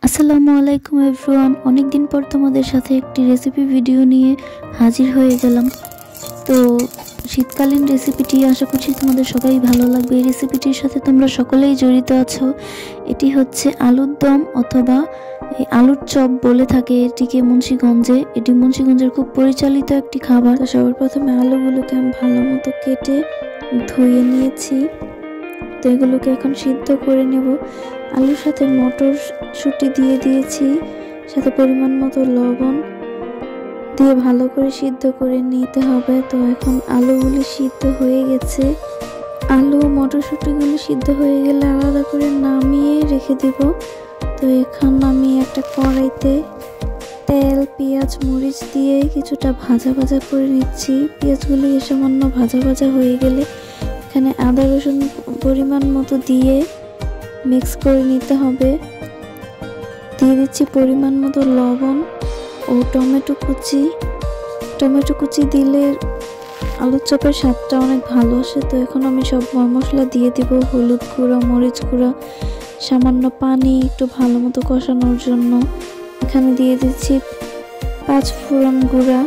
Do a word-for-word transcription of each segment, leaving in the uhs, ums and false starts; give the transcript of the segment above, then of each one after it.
আসসালামু আলাইকুম এভরিওয়ান। অনেক দিন পর তোমাদের সাথে একটি রেসিপি ভিডিও নিয়ে হাজির হয়ে গেলাম। তো শীতকালীন রেসিপিটি আশা করছি তোমাদের সবাই ভালো লাগবে। এই রেসিপিটির সাথে তোমরা সকলেই জড়িত আছো। এটি হচ্ছে আলুর দম অথবা এই আলুর চপ বলে থাকে এটিকে মুন্সিগঞ্জে। এটি মুন্সিগঞ্জের খুব পরিচালিত একটি খাবার। তো সবার প্রথমে আলুগুলোকে আমি ভালো মতো কেটে ধুয়ে নিয়েছি। তো এগুলোকে এখন সিদ্ধ করে নেব। আলুর সাথে মটরশুঁটি দিয়ে দিয়েছি, সাথে পরিমাণ মতো লবণ দিয়ে ভালো করে সিদ্ধ করে নিতে হবে। তো এখন আলুগুলি সিদ্ধ হয়ে গেছে। আলু মটরশুঁটিগুলি সিদ্ধ হয়ে গেলে আলাদা করে নামিয়ে রেখে দেব। তো এখন আমি একটা কড়াইতে তেল, পেঁয়াজ, মরিচ দিয়ে কিছুটা ভাজা ভাজা করে নিচ্ছি। পেঁয়াজগুলি সামান্য ভাজা ভাজা হয়ে গেলে এখানে আদা রসুন পরিমাণ মতো দিয়ে মিক্স করে নিতে হবে। দিয়ে দিচ্ছি পরিমাণ মতো লবণ ও টমেটো কুচি। টমেটো কুচি দিলে আলুর চপের স্বাদটা অনেক ভালো আসে। তো এখন আমি সব মশলা দিয়ে দিব, হলুদ গুঁড়া, মরিচ গুঁড়া, সামান্য পানি একটু ভালো মতো কষানোর জন্য। এখানে দিয়ে দিচ্ছি পাঁচ ফোড়ন গুঁড়া।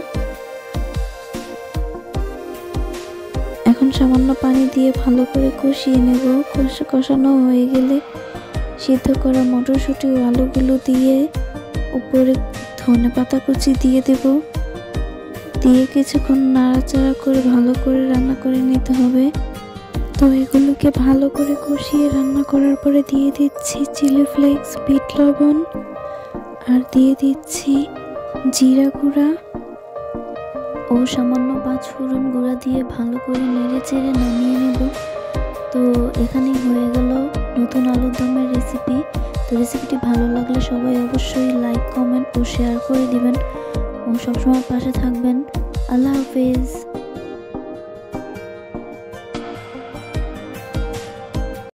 এখন সামান্য পানি দিয়ে ভালো করে কষিয়ে নেব। কষানো হয়ে গেলে সিদ্ধ করা মটরশুঁটি ও আলুগুলো দিয়ে উপরে ধনে পাতা কুচি দিয়ে দেব। দিয়ে কিছুক্ষণ নাড়াচাড়া করে ভালো করে রান্না করে নিতে হবে। তো এগুলোকে ভালো করে কষিয়ে রান্না করার পরে দিয়ে দিচ্ছি চিলি ফ্লেক্স, বিট লবণ, আর দিয়ে দিচ্ছি জিরা গুঁড়া ও সামান্য পাঁচ ফোড়ন গুঁড়া দিয়ে ভালো করে নেড়ে চেড়ে নামিয়ে নেব। তো এখানেই হয়ে গেল নতুন আলুর দমের রেসিপি। তো রেসিপিটি ভালো লাগলে সবাই অবশ্যই লাইক, কমেন্ট ও শেয়ার করে দিবেন ও সবসময় পাশে থাকবেন। আল্লাহ হাফেজ।